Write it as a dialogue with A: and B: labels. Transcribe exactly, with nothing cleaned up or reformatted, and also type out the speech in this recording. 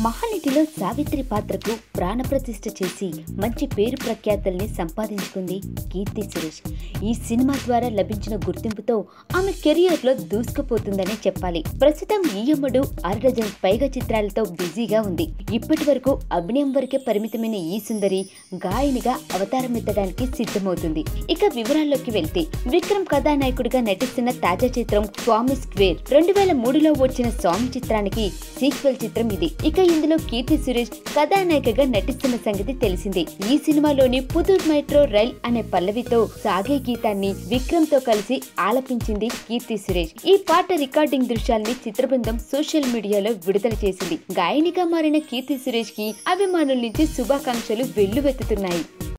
A: మహానటిలో సావిత్రి పాత్రకు ప్రాణప్రతిష్ఠ చేసి మంచి పేరు ప్రఖ్యాతల్ని సంపాదించుకుంది కీర్తి సురేష్. ఈ సినిమా ద్వారా లభించిన గుర్తింపుతో ఆమె కెరియర్ లో దూసుకుపోతుందని చెప్పాలి. ప్రస్తుతం ఈ అమ్మడు అరడజన్ పైగా చిత్రాలతో బిజీగా ఉంది. ఇప్పటి వరకు అభినయం వరకే పరిమితమైన ఈ సుందరి గాయనిగా అవతారమెత్తడానికి సిద్ధమవుతుంది. ఇక వివరాల్లోకి వెళ్తే, విక్రమ్ కథానాయకుడిగా నటిస్తున్న తాజా చిత్రం స్వామి స్క్వేర్. రెండు వేల మూడులో వచ్చిన స్వామి చిత్రానికి సీక్వెల్ చిత్రం ఇది. ఇక ఇందులో కీర్తి సురేష్ కథానాయికగా నటిస్తున్న సంగతి తెలిసిందే. ఈ సినిమాలోని పుదూర్ మెట్రో రైల్ అనే పల్లవితో సాగే గీతాన్ని విక్రమ్ తో కలిసి ఆలపించింది కీర్తి సురేష్. ఈ పాట రికార్డింగ్ దృశ్యాల్ని చిత్రబృందం సోషల్ మీడియాలో విడుదల చేసింది. గాయనిగా మారిన కీర్తి సురేష్ కి అభిమానుల నుంచి శుభాకాంక్షలు వెల్లువెత్తుతున్నాయి.